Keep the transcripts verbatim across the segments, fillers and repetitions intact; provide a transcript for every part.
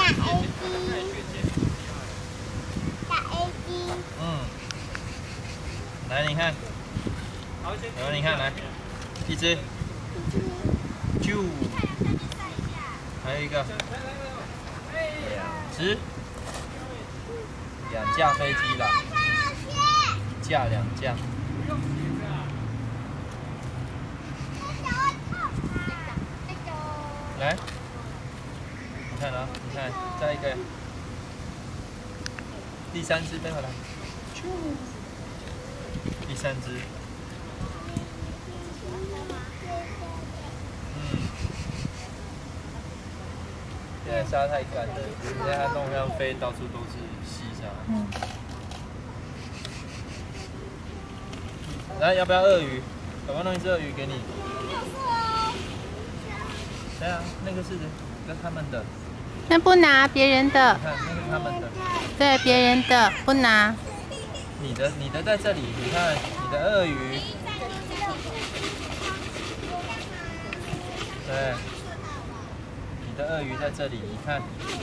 A 机，大 A 机。 嗯。来，你看。然后你看，来，一只。啾。还有一个。两只。两架飞机啦。一架两架。 来，你看啊，你看，再一个，第三只飞回来，第三只，嗯，现在沙太干了，现在它弄上飞，到处都是细沙。嗯。来，要不要鳄鱼？要不要弄一只鳄鱼给你？ 对啊，那个是跟他们的。 那不拿别人的。 你看，那是他们的。 对，别人的不拿。 你的，你的在这里。你看，你的鳄鱼。对。你的鳄鱼在这里，你看。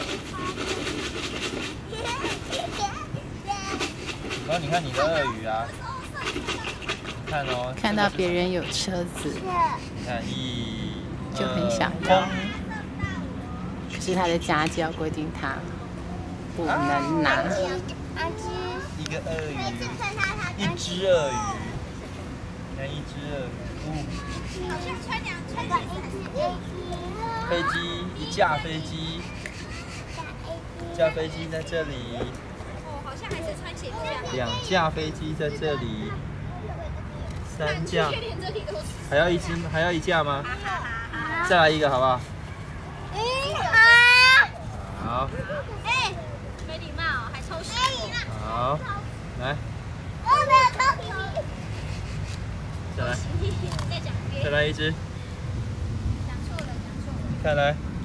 然后你看你的鳄鱼啊。你看哦。 看到别人有车子。 你看一。 就很想要，可是他的家教规定他不能拿。 一个鳄鱼，一只鳄鱼，看一只鳄鱼。好像穿两穿两飞机，一架飞机，架飞机在这里。 哦，好像还是穿鞋架。 两架飞机在这里，三架，还要一只，还要一架吗？ 再来一个好不好？ 嗯，好。 好。 哎，没礼貌，还抽水。 好，来。 我没有抽皮。 再来。 再讲一遍。 再来一只。 讲错了，讲错了。 看来。